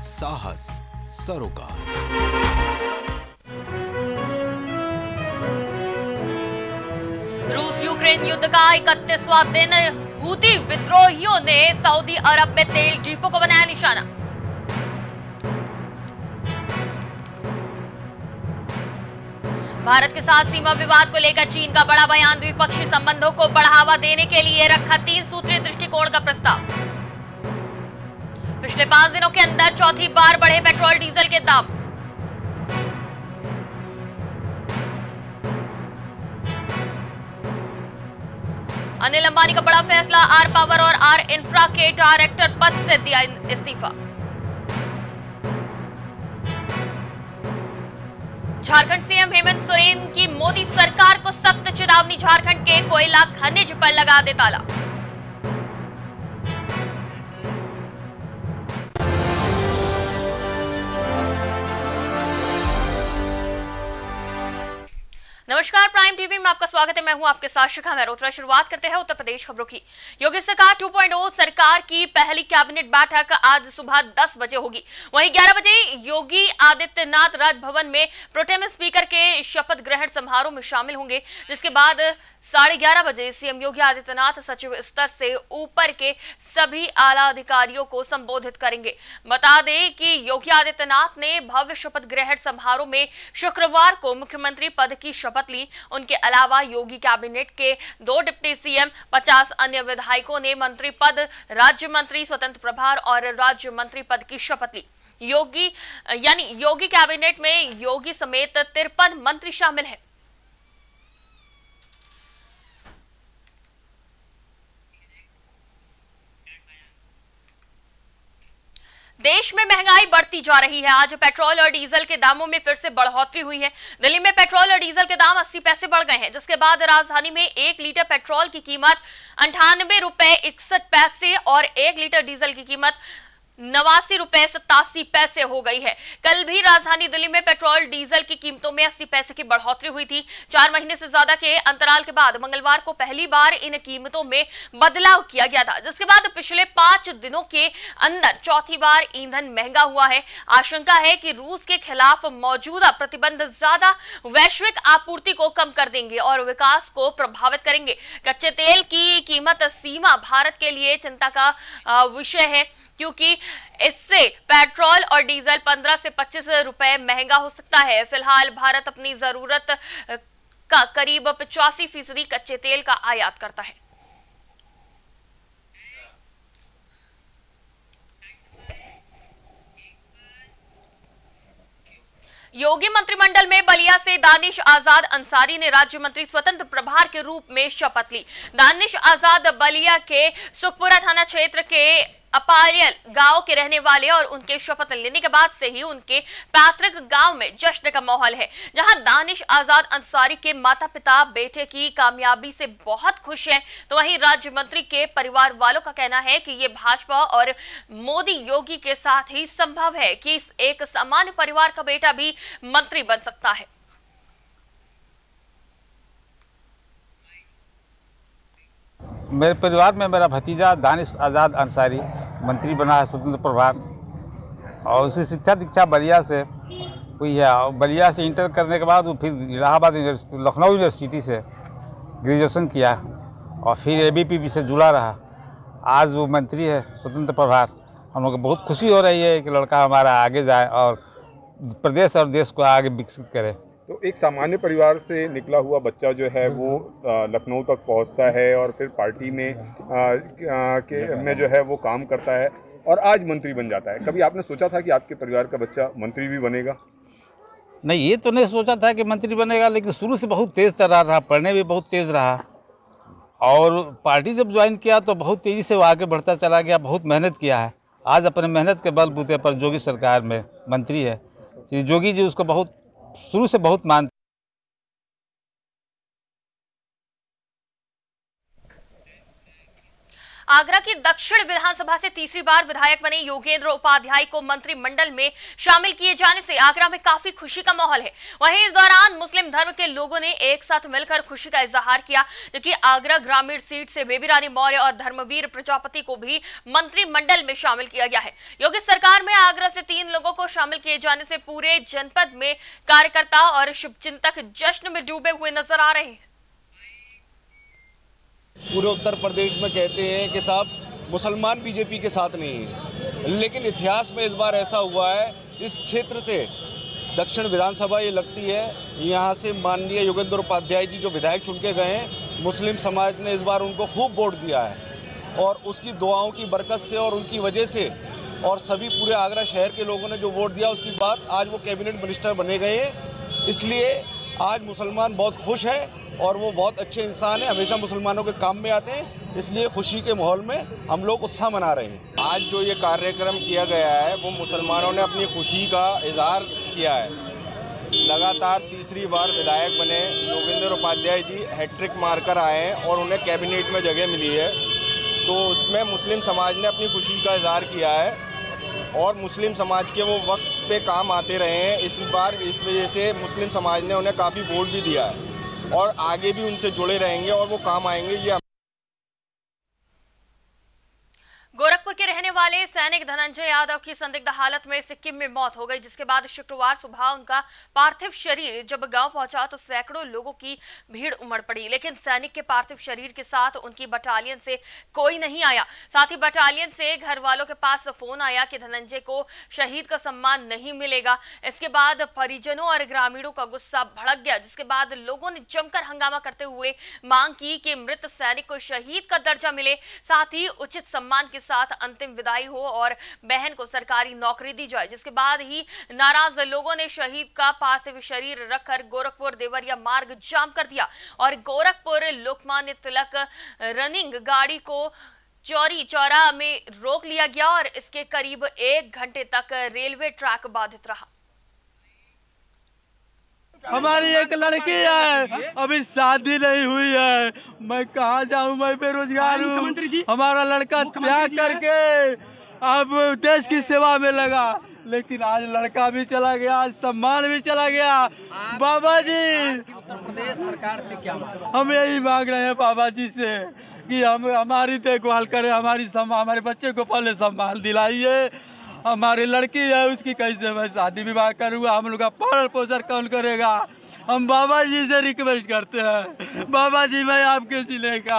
साहस सरोकार। रूस यूक्रेन युद्ध का 31वां दिन, हूती विद्रोहियों ने सऊदी अरब में तेल डिपो को बनाया निशाना। भारत के साथ सीमा विवाद को लेकर चीन का बड़ा बयान, द्विपक्षीय संबंधों को बढ़ावा देने के लिए रखा 3 सूत्रीय दृष्टिकोण का प्रस्ताव। पिछले 5 दिनों के अंदर चौथी बार बढ़े पेट्रोल डीजल के दाम। अनिल अंबानी का बड़ा फैसला, आर पावर और आर इंफ्रा के डायरेक्टर पद से दिया इस्तीफा। झारखंड सीएम हेमंत सोरेन की मोदी सरकार को सख्त चेतावनी, झारखंड के कोयला खनिज पर लगा दे ताला। नमस्कार, प्राइम टीवी में आपका स्वागत है। मैं हूं आपके साथ शिखा मेहरोत्रा। शुरुआत करते हैं उत्तर प्रदेश खबरों की। योगी सरकार 2.0 सरकार की पहली कैबिनेट बैठक आज सुबह 10 बजे होगी। वहीं 11 बजे योगी आदित्यनाथ राजभवन में प्रोटेम स्पीकर के शपथ ग्रहण समारोह में शामिल होंगे, जिसके बाद 11:30 बजे सीएम योगी आदित्यनाथ सचिव स्तर से ऊपर के सभी आला अधिकारियों को संबोधित करेंगे। बता दें कि योगी आदित्यनाथ ने भव्य शपथ ग्रहण समारोह में शुक्रवार को मुख्यमंत्री पद की शपथ ली। उनके अलावा योगी कैबिनेट के 2 डिप्टी सीएम, 50 अन्य विधायकों ने मंत्री पद, राज्य मंत्री, स्वतंत्र प्रभार और राज्य मंत्री पद की शपथ ली। योगी कैबिनेट में योगी समेत 53 मंत्री शामिल हैं। देश में महंगाई बढ़ती जा रही है। आज पेट्रोल और डीजल के दामों में फिर से बढ़ोतरी हुई है। दिल्ली में पेट्रोल और डीजल के दाम 80 पैसे बढ़ गए हैं, जिसके बाद राजधानी में 1 लीटर पेट्रोल की कीमत 98 रुपए 61 पैसे और 1 लीटर डीजल की कीमत 89 रुपए 87 पैसे हो गई है। कल भी राजधानी दिल्ली में पेट्रोल डीजल की कीमतों में 80 पैसे की बढ़ोतरी हुई थी। 4 महीने से ज्यादा के अंतराल के बाद मंगलवार को पहली बार इन कीमतों में बदलाव किया गया था, जिसके बाद पिछले 5 दिनों के अंदर चौथी बार ईंधन महंगा हुआ है। आशंका है कि रूस के खिलाफ मौजूदा प्रतिबंध ज्यादा वैश्विक आपूर्ति को कम कर देंगे और विकास को प्रभावित करेंगे। कच्चे तेल की कीमत सीमा भारत के लिए चिंता का विषय है, क्योंकि इससे पेट्रोल और डीजल 15 से 25 रुपए महंगा हो सकता है। फिलहाल भारत अपनी जरूरत का करीब 85% कच्चे तेल का आयात करता है। योगी मंत्रिमंडल में बलिया से दानिश आजाद अंसारी ने राज्य मंत्री स्वतंत्र प्रभार के रूप में शपथ ली। दानिश आजाद बलिया के सुखपुरा थाना क्षेत्र के अपायल गांव के रहने वाले और उनके शपथ लेने के बाद से ही उनके पैतृक गांव में जश्न का माहौल है, जहां दानिश आजाद अंसारी के माता पिता बेटे की कामयाबी से बहुत खुश हैं। तो वहीं राज्य मंत्री के परिवार वालों का कहना है कि ये भाजपा और मोदी योगी के साथ ही संभव है कि एक सामान्य परिवार का बेटा भी मंत्री बन सकता है। मेरे परिवार में मेरा भतीजा दानिश आज़ाद अंसारी मंत्री बना है, स्वतंत्र प्रभार, और उसकी शिक्षा दीक्षा बलिया से हुई है। और बलिया से इंटर करने के बाद वो फिर इलाहाबाद लखनऊ यूनिवर्सिटी से ग्रेजुएशन किया और फिर एबीपी से जुड़ा रहा। आज वो मंत्री है स्वतंत्र प्रभार। हम लोग को बहुत खुशी हो रही है कि लड़का हमारा आगे जाए और प्रदेश और देश को आगे विकसित करे। तो एक सामान्य परिवार से निकला हुआ बच्चा जो है वो लखनऊ तक पहुंचता है और फिर पार्टी में जो है वो काम करता है और आज मंत्री बन जाता है। कभी आपने सोचा था कि आपके परिवार का बच्चा मंत्री भी बनेगा? नहीं, ये तो नहीं सोचा था कि मंत्री बनेगा, लेकिन शुरू से बहुत तेज़ तर्रार रहा, पढ़ने भी बहुत तेज़ रहा और पार्टी जब ज्वाइन किया तो बहुत तेज़ी से वो आगे बढ़ता चला गया, बहुत मेहनत किया है। आज अपने मेहनत के बलबूते पर योगी सरकार में मंत्री है। योगी जी उसको बहुत शुरू से बहुत मानते। आगरा की दक्षिण विधानसभा से तीसरी बार विधायक बने योगेंद्र उपाध्याय को मंत्रिमंडल में शामिल किए जाने से आगरा में काफी खुशी का माहौल है। वहीं इस दौरान मुस्लिम धर्म के लोगों ने एक साथ मिलकर खुशी का इजहार किया, जबकि आगरा ग्रामीण सीट से बेबी रानी मौर्य और धर्मवीर प्रजापति को भी मंत्रिमंडल में शामिल किया गया है। योगी सरकार में आगरा से 3 लोगों को शामिल किए जाने से पूरे जनपद में कार्यकर्ता और शुभचिंतक जश्न में डूबे हुए नजर आ रहे हैं। पूरे उत्तर प्रदेश में कहते हैं कि साहब मुसलमान बीजेपी के साथ नहीं है, लेकिन इतिहास में इस बार ऐसा हुआ है। इस क्षेत्र से दक्षिण विधानसभा ये लगती है, यहाँ से माननीय योगेंद्र उपाध्याय जी जो विधायक चुन के गए हैं, मुस्लिम समाज ने इस बार उनको खूब वोट दिया है और उसकी दुआओं की बरकत से और उनकी वजह से और सभी पूरे आगरा शहर के लोगों ने जो वोट दिया उसकी बात आज वो कैबिनेट मिनिस्टर बने गए हैं। इसलिए आज मुसलमान बहुत खुश है और वो बहुत अच्छे इंसान हैं, हमेशा मुसलमानों के काम में आते हैं। इसलिए खुशी के माहौल में हम लोग उत्साह मना रहे हैं। आज जो ये कार्यक्रम किया गया है वो मुसलमानों ने अपनी खुशी का इजहार किया है। लगातार तीसरी बार विधायक बने योगेंद्र उपाध्याय जी हैट्रिक मारकर आए हैं और उन्हें कैबिनेट में जगह मिली है, तो उसमें मुस्लिम समाज ने अपनी खुशी का इजहार किया है और मुस्लिम समाज के वो वक्त पे काम आते रहे हैं। इस बार इस वजह से मुस्लिम समाज ने उन्हें काफ़ी वोट भी दिया है और आगे भी उनसे जुड़े रहेंगे और वो काम आएंगे। ये गोरखपुर के रहने वाले सैनिक धनंजय यादव की संदिग्ध हालत में सिक्किम में मौत हो गई, जिसके बाद शुक्रवार सुबह उनका पार्थिव शरीर जब गांव पहुंचा तो सैकड़ों लोगों की भीड़ उमड़ पड़ी, लेकिन सैनिक के पार्थिव शरीर के साथ उनकी बटालियन से कोई नहीं आया। साथ ही बटालियन से घर वालों के पास फोन आया कि धनंजय को शहीद का सम्मान नहीं मिलेगा। इसके बाद परिजनों और ग्रामीणों का गुस्सा भड़क गया, जिसके बाद लोगों ने जमकर हंगामा करते हुए मांग की कि मृत सैनिक को शहीद का दर्जा मिले, साथ ही उचित सम्मान के साथ अंतिम विदाई हो और बहन को सरकारी नौकरी दी जाए। जिसके बाद ही नाराज लोगों ने शहीद का पार्थिव शरीर रखकर गोरखपुर देवरिया मार्ग जाम कर दिया और गोरखपुर लोकमान्य तिलक रनिंग गाड़ी को चौरी चौरा में रोक लिया गया और इसके करीब 1 घंटे तक रेलवे ट्रैक बाधित रहा। हमारी एक लड़की है, अभी शादी नहीं हुई है, मैं कहाँ जाऊँ, मैं बेरोजगार हूँ। हमारा लड़का त्याग करके अब देश की सेवा में लगा, लेकिन आज लड़का भी चला गया, आज सम्मान भी चला गया। बाबा जी, उत्तर प्रदेश सरकार से क्या हम यही मांग रहे हैं बाबा जी से कि हम हमारी देखभाल करें, हमारे बच्चे को पहले सम्मान दिलाइए। हमारी लड़की है, उसकी कैसे मैं शादी विवाह करूँगा, हम लोग का पालन पोषण कौन करेगा। हम बाबा जी से रिक्वेस्ट करते हैं, बाबा जी मैं आपके जिले का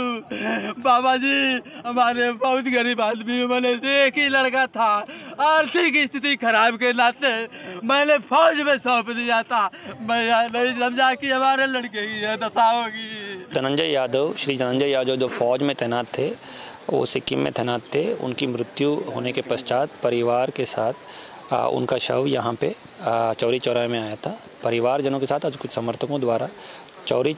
हूँ, बाबा जी हमारे बहुत गरीब आदमी, मैंने एक ही लड़का था, आर्थिक स्थिति खराब के नाते मैंने फौज में सौंप दिया था, मैं नहीं समझा कि हमारे लड़के की यह दशा होगी। धनंजय यादव, श्री धनंजय यादव जो फौज में तैनात थे, वो सिक्किम में तैनात थे। उनकी मृत्यु होने के पश्चात परिवार के साथ उनका शव यहाँ पे चौरी चौराहे में आया था। परिवारजनों के साथ आज कुछ समर्थकों द्वारा चौरी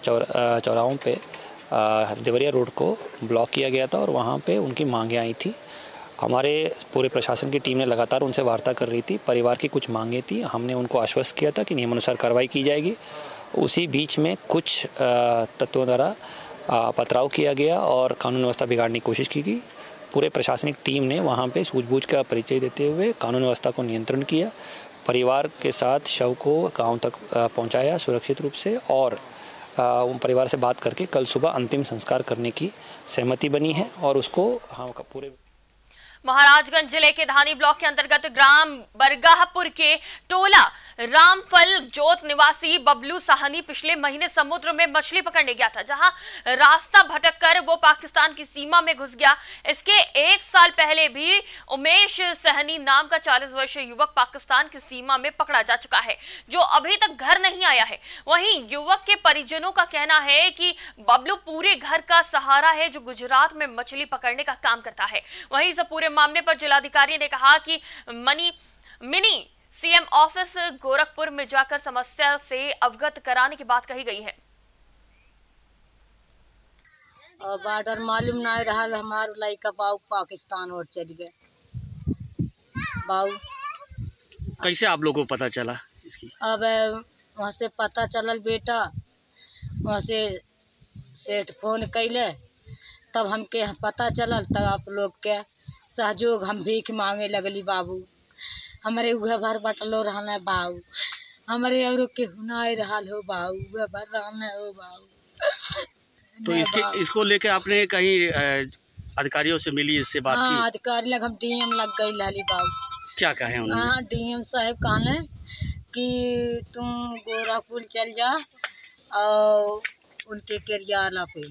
चौराहों पे देवरिया रोड को ब्लॉक किया गया था और वहाँ पे उनकी मांगें आई थी। हमारे पूरे प्रशासन की टीम ने लगातार उनसे वार्ता कर रही थी। परिवार की कुछ मांगें थी, हमने उनको आश्वस्त किया था कि नियमानुसार कार्रवाई की जाएगी। उसी बीच में कुछ तत्वों द्वारा पथराव किया गया और कानून व्यवस्था बिगाड़ने की कोशिश की गई। पूरे प्रशासनिक टीम ने वहाँ पे सूझबूझ का परिचय देते हुए कानून व्यवस्था को नियंत्रण किया, परिवार के साथ शव को गांव तक पहुँचाया सुरक्षित रूप से और परिवार से बात करके कल सुबह अंतिम संस्कार करने की सहमति बनी है और उसको पूरे महाराजगंज जिले के धानी ब्लॉक के अंतर्गत ग्राम बरगाहपुर के टोला रामफल जोत निवासी बबलू साहनी पिछले महीने समुद्र में मछली पकड़ने गया था, जहां रास्ता भटककर वो पाकिस्तान की सीमा में घुस गया। इसके 1 साल पहले भी उमेश सहनी नाम का 40 वर्षीय युवक पाकिस्तान की सीमा में पकड़ा जा चुका है, जो अभी तक घर नहीं आया है। वहीं युवक के परिजनों का कहना है कि बबलू पूरे घर का सहारा है, जो गुजरात में मछली पकड़ने का काम करता है। वहीं इस पूरे मामले पर जिलाधिकारी ने कहा कि मिनी सीएम ऑफिस गोरखपुर में जाकर समस्या से अवगत कराने की बात कही गई है। और बॉर्डर मालूम ना रहा, हमारे लड़का बाऊ पाकिस्तान और चल गए। बाऊ कैसे आप लोगों को पता चला इसकी? अब वहाँ से पता चलल बेटा, वहाँ से सेठ फोन कैले तब हमके पता चलल, तब आप लोग के सहयोग हम भीख मांगे लगली बाबू। हमारे उहे भर बटलो रहना बाबू, हमारे और के हुनाई रहल हो बाबू, उहे भर रहना हो बाबू। तो इसको लेके आपने कहीं अधिकारियों से मिली, इससे बात की? हाँ, अधिकारी लग हम डीएम लग गई लाली बाबू। क्या कहे उन्होंने? हाँ, डीएम साहब कहले कि तुम गोरापुल चल जा और उनके केरियाला पे,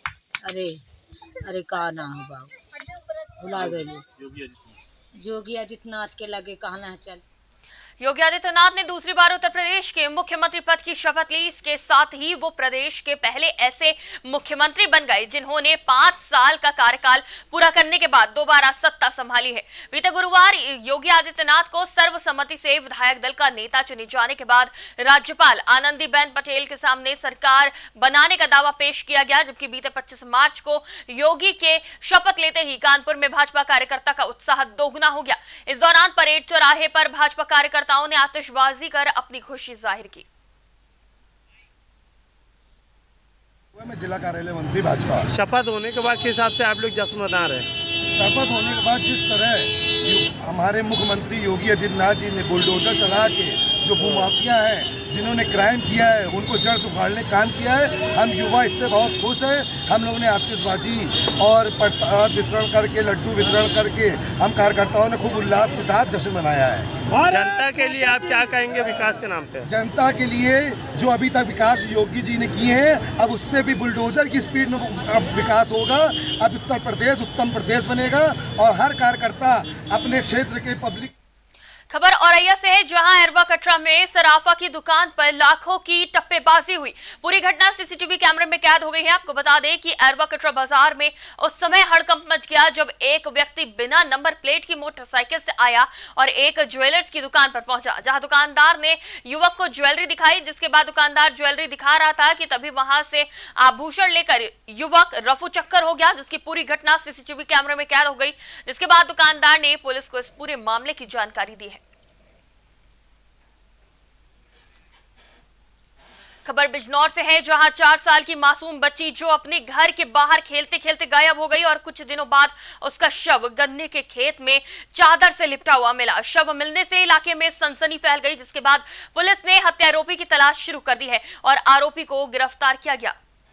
अरे का ना हो बाबू, भुला गए। योगी आदित्यनाथ के लगे कहना है चल। योगी आदित्यनाथ ने दूसरी बार उत्तर प्रदेश के मुख्यमंत्री पद की शपथ ली। इसके साथ ही वो प्रदेश के पहले ऐसे मुख्यमंत्री बन गए जिन्होंने 5 साल का कार्यकाल पूरा करने के बाद दोबारा सत्ता संभाली है। बीते गुरुवार योगी आदित्यनाथ को सर्वसम्मति से विधायक दल का नेता चुने जाने के बाद राज्यपाल आनंदीबेन पटेल के सामने सरकार बनाने का दावा पेश किया गया, जबकि बीते 25 मार्च को योगी के शपथ लेते ही कानपुर में भाजपा कार्यकर्ता का उत्साह दोगुना हो गया। इस दौरान परेड चौराहे पर भाजपा कार्यकर्ता ने आतिशबाजी कर अपनी खुशी जाहिर की। मैं जिला कार्यालय मंत्री भाजपा। शपथ होने के बाद किस हिसाब से आप लोग जश्न मना रहे हैं? शपथ होने के बाद जिस तरह हमारे मुख्यमंत्री योगी आदित्यनाथ जी ने बुलडोजर चला के जो भूमाफिया हैं, जिन्होंने क्राइम किया है, उनको जड़ से उखाड़ने का काम किया है, हम युवा इससे बहुत खुश हैं। हम लोगों ने आतिशबाजी और प्रसाद वितरण करके, लड्डू वितरण करके हम कार्यकर्ताओं ने खूब उल्लास के साथ जश्न मनाया है। जनता के लिए आप क्या कहेंगे विकास के नाम पे? जनता के लिए जो अभी तक विकास योगी जी ने किए हैं, अब उससे भी बुलडोजर की स्पीड में अब विकास होगा। अब उत्तर प्रदेश उत्तम प्रदेश बनेगा और हर कार्यकर्ता अपने क्षेत्र के पब्लिक। खबर औरैया से है, जहां अरवा कटरा में सराफा की दुकान पर लाखों की टप्पेबाजी हुई। पूरी घटना सीसीटीवी कैमरे में कैद हो गई है। आपको बता दें कि अरवा कटरा बाजार में उस समय हड़कंप मच गया जब एक व्यक्ति बिना नंबर प्लेट की मोटरसाइकिल से आया और एक ज्वेलर्स की दुकान पर पहुंचा, जहां दुकानदार ने युवक को ज्वेलरी दिखाई। जिसके बाद दुकानदार ज्वेलरी दिखा रहा था कि तभी वहां से आभूषण लेकर युवक रफू चक्कर हो गया, जिसकी पूरी घटना सीसीटीवी कैमरे में कैद हो गई। जिसके बाद दुकानदार ने पुलिस को इस पूरे मामले की जानकारी दी है। खबर बिजनौर से है, जहां 4 साल की मासूम बच्ची जो अपने घर के बाहर खेलते खेलते गायब हो गई और कुछ दिनों बाद उसका शव गन्ने के खेत में चादर से लिपटा हुआ मिला। शव मिलने से इलाके में सनसनी फैल गई, जिसके बाद पुलिस ने हत्यारोपी की तलाश शुरू कर दी है और आरोपी को गिरफ्तार किया गया।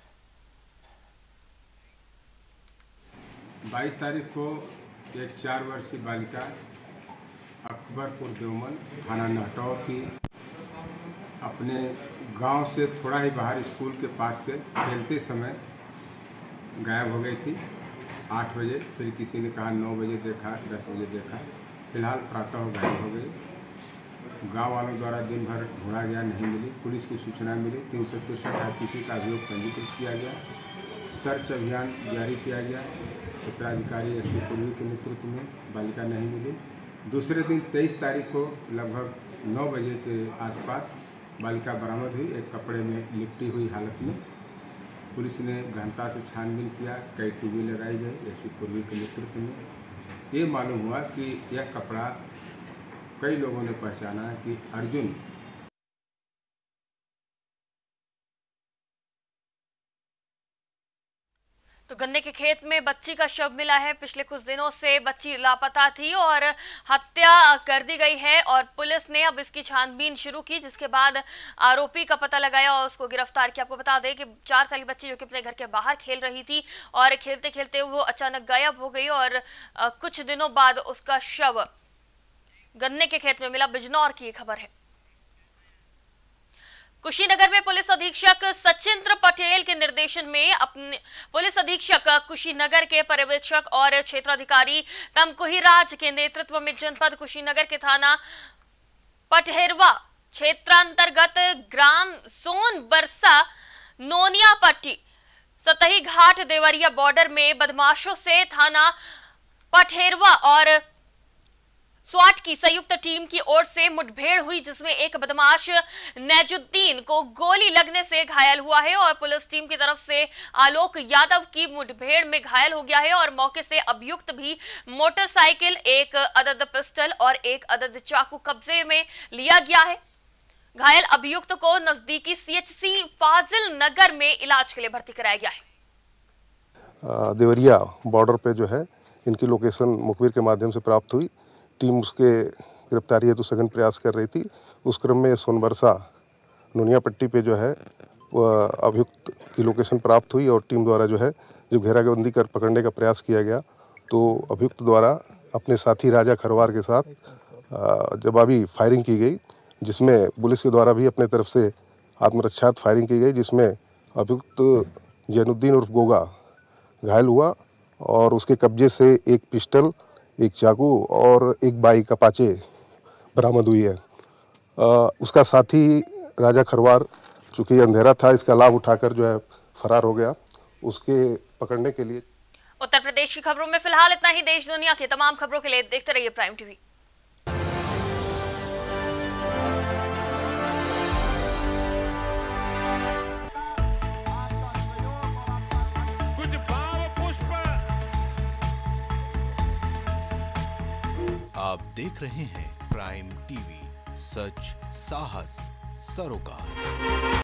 22 तारीख को एक 4 वर्षीय बालिका अकबरपुर देवमन थाना नहटौर की अपने गांव से थोड़ा ही बाहर स्कूल के पास से खेलते समय गायब हो गई थी। 8 बजे, फिर किसी ने कहा 9 बजे देखा, 10 बजे देखा, फिलहाल प्रातः गायब हो गई। गांव वालों द्वारा दिन भर ढूंढा गया, नहीं मिली। पुलिस की सूचना मिली, 363 आईपीसी का अभियोग पंजीकृत किया गया। सर्च अभियान जारी किया गया। क्षेत्राधिकारी एसपी पूर्वी के नेतृत्व में बालिका नहीं मिली। दूसरे दिन 23 तारीख को लगभग 9 बजे के आसपास बालिका बरामद हुई, एक कपड़े में लिपटी हुई हालत में। पुलिस ने गहनता से छानबीन किया, कई टीवी लगाई गई एसपी पूर्वी के नेतृत्व में। ये मालूम हुआ कि यह कपड़ा कई लोगों ने पहचाना कि अर्जुन तो गन्ने के खेत में बच्ची का शव मिला है। पिछले कुछ दिनों से बच्ची लापता थी और हत्या कर दी गई है और पुलिस ने अब इसकी छानबीन शुरू की, जिसके बाद आरोपी का पता लगाया और उसको गिरफ्तार किया। आपको बता दें कि 4 साल की बच्ची जो कि अपने घर के बाहर खेल रही थी और खेलते खेलते वो अचानक गायब हो गई और कुछ दिनों बाद उसका शव गन्ने के खेत में मिला। बिजनौर की खबर है। कुशीनगर में पुलिस अधीक्षक सचिंद्र पटेल के निर्देशन में अपने पुलिस अधीक्षक कुशीनगर के पर्यवेक्षक और क्षेत्राधिकारी तमकुहीराज के नेतृत्व में जनपद कुशीनगर के थाना पटहेरवा क्षेत्रांतर्गत ग्राम सोन बरसा नोनिया पट्टी सतही घाट देवरिया बॉर्डर में बदमाशों से थाना पटहेरवा और स्वाट की संयुक्त टीम की ओर से मुठभेड़ हुई, जिसमें एक बदमाश नैजुद्दीन को गोली लगने से घायल हुआ है और पुलिस टीम की तरफ से आलोक यादव की मुठभेड़ में घायल हो गया है और मौके से अभियुक्त भी मोटरसाइकिल, एक अदद पिस्टल और एक अदद चाकू कब्जे में लिया गया है। घायल अभियुक्त को नजदीकी सीएचसी फाजिल नगर में इलाज के लिए भर्ती कराया गया है। देवरिया बॉर्डर पे जो है इनकी लोकेशन मुखबिर के माध्यम से प्राप्त हुई। टीम उसके गिरफ्तारी हेतु सघन प्रयास कर रही थी। उस क्रम में सोनबरसा नुनिया पट्टी पे जो है अभियुक्त की लोकेशन प्राप्त हुई और टीम द्वारा जो है जब घेराबंदी कर पकड़ने का प्रयास किया गया तो अभियुक्त द्वारा अपने साथी राजा खरवार के साथ जवाबी फायरिंग की गई, जिसमें पुलिस के द्वारा भी अपने तरफ से आत्मरक्षार्थ फायरिंग की गई, जिसमें अभियुक्त जैनुद्दीन उर्फ गोगा घायल हुआ और उसके कब्जे से एक पिस्टल, एक चाकू और एक बाइक अपाचे बरामद हुई है। उसका साथी राजा खरवार चूँकि अंधेरा था, इसका लाभ उठाकर जो है फरार हो गया। उसके पकड़ने के लिए उत्तर प्रदेश की खबरों में फिलहाल इतना ही। देश दुनिया की तमाम खबरों के लिए देखते रहिए प्राइम टीवी। आप देख रहे हैं प्राइम टीवी, सच साहस सरोकार।